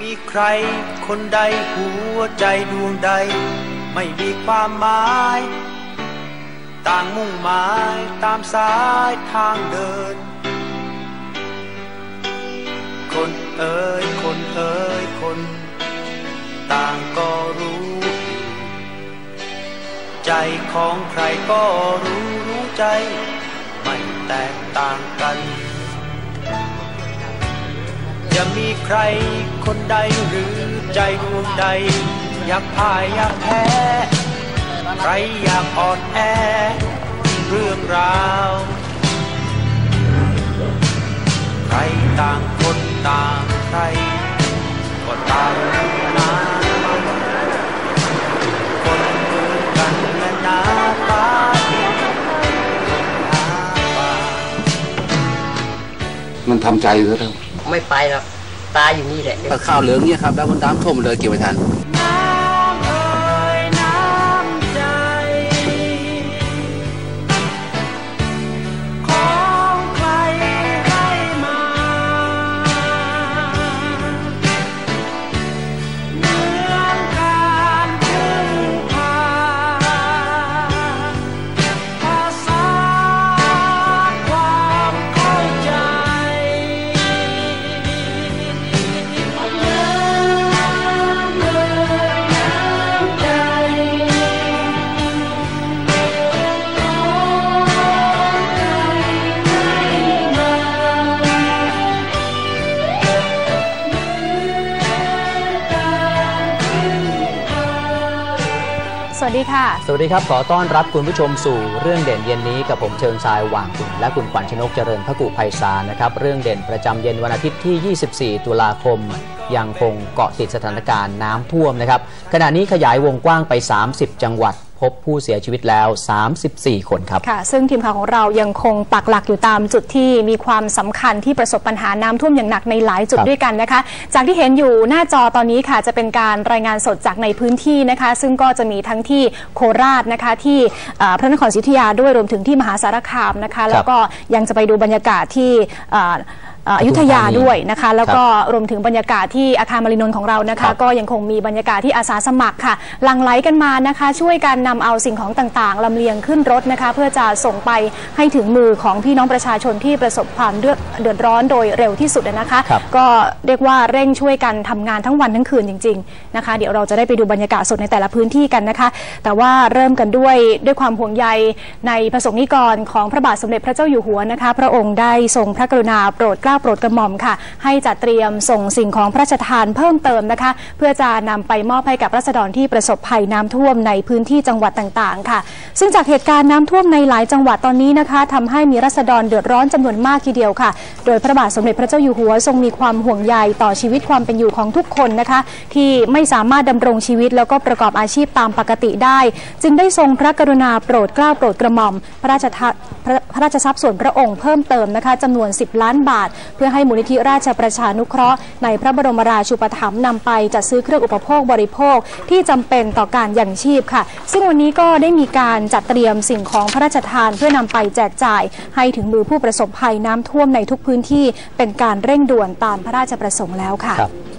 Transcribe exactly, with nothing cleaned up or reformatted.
มีใครคนใดหัวใจดวงใดไม่มีความหมายต่างมุ่งหมายตามสายทางเดินคนเอ่ยคนเอ่ยคนต่างก็รู้อยู่ใจของใครก็รู้รู้ใจไม่แตกต่างกันจะมีใครคนใดหรือใจดวงใดอยากพ่ายอยากแพ้ใครอยากอ่อนแอเรื่องราวใครต่างคนต่างใครก็ต่างนาคนเหมือนกันและหน้าตามันทำใจซะแล้วไม่ไปหรอกตายอยู่นี่แหละข้าวเหลืองเนี่ยครับแล้วมันน้ำท่วมเลยเกี่ยวไม่ทันสวัสดีค่ะสวัสดีครับขอต้อนรับคุณผู้ชมสู่เรื่องเด่นเย็นนี้กับผมเชิงชายหว่างคุณและคุณขวัญชนกเจริญพกุไพศาลนะครับเรื่องเด่นประจำเย็นวันอาทิตย์ที่ยี่สิบสี่ตุลาคมยังคงเกาะติดสถานการณ์น้ำท่วมนะครับขณะนี้ขยายวงกว้างไปสามสิบจังหวัดพบผู้เสียชีวิตแล้วสามสิบสี่คนครับค่ะซึ่งทีมข่าวของเรายังคงปักหลักอยู่ตามจุดที่มีความสำคัญที่ประสบปัญหาน้ำท่วมอย่างหนักในหลายจุดด้วยกันนะคะจากที่เห็นอยู่หน้าจอตอนนี้ค่ะจะเป็นการรายงานสดจากในพื้นที่นะคะซึ่งก็จะมีทั้งที่โคราชนะคะที่พระนครศรีอยุธยาด้วยรวมถึงที่มหาสารคามนะคะแล้วก็ยังจะไปดูบรรยากาศที่อยุธยาด้วยนะคะแล้วก็รวมถึงบรรยากาศที่อาคารมรินนท์ของเรานะคะก็ยังคงมีบรรยากาศที่อาสาสมัครค่ะหลั่งไหลกันมานะคะช่วยกันนำเอาสิ่งของต่างๆลำเลียงขึ้นรถนะคะเพื่อจะส่งไปให้ถึงมือของพี่น้องประชาชนที่ประสบความเดือดร้อนโดยเร็วที่สุดนะคะก็เรียกว่าเร่งช่วยกันทำงานทั้งวันทั้งคืนจริงๆนะคะเดี๋ยวเราจะได้ไปดูบรรยากาศสดในแต่ละพื้นที่กันนะคะแต่ว่าเริ่มกันด้วยด้วยความห่วงใยในพระสงฆ์นิกรของพระบาทสมเด็จพระเจ้าอยู่หัวนะคะพระองค์ได้ทรงพระกรุณาโปรดเกล้าโปรดกระหม่อมค่ะให้จัดเตรียมส่งสิ่งของพระราชทานเพิ่มเติมนะคะเพื่อจะนำไปมอบให้กับราษฎรที่ประสบภัยน้ำท่วมในพื้นที่จังหวัดต่างๆค่ะซึ่งจากเหตุการณ์น้ำท่วมในหลายจังหวัดตอนนี้นะคะทำให้มีราษฎรเดือดร้อนจำนวนมากทีเดียวค่ะโดยพระบาทสมเด็จพระเจ้าอยู่หัวทรงมีความห่วงใยต่อชีวิตความเป็นอยู่ของทุกคนนะคะที่ไม่สามารถดำรงชีวิตแล้วก็ประกอบอาชีพตามปกติได้จึงได้ทรงพระกรุณาโปรดเกล้าโปรดกระหม่อมพระราชทานพระราชทรัพย์ส่วนพระองค์เพิ่มเติมนะคะจำนวนสิบล้านบาทเพื่อให้มูลนิธิราชประชานุเคราะห์ในพระบรมราชูปถัมภ์นำไปจัดซื้อเครื่องอุปโภคบริโภคที่จำเป็นต่อการยังชีพค่ะซึ่งวันนี้ก็ได้มีการจัดเตรียมสิ่งของพระราชทานเพื่อนำไปแจกจ่ายให้ถึงมือผู้ประสบภัยน้ำท่วมในทุกพื้นที่เป็นการเร่งด่วนตามพระราชประสงค์แล้วค่ะ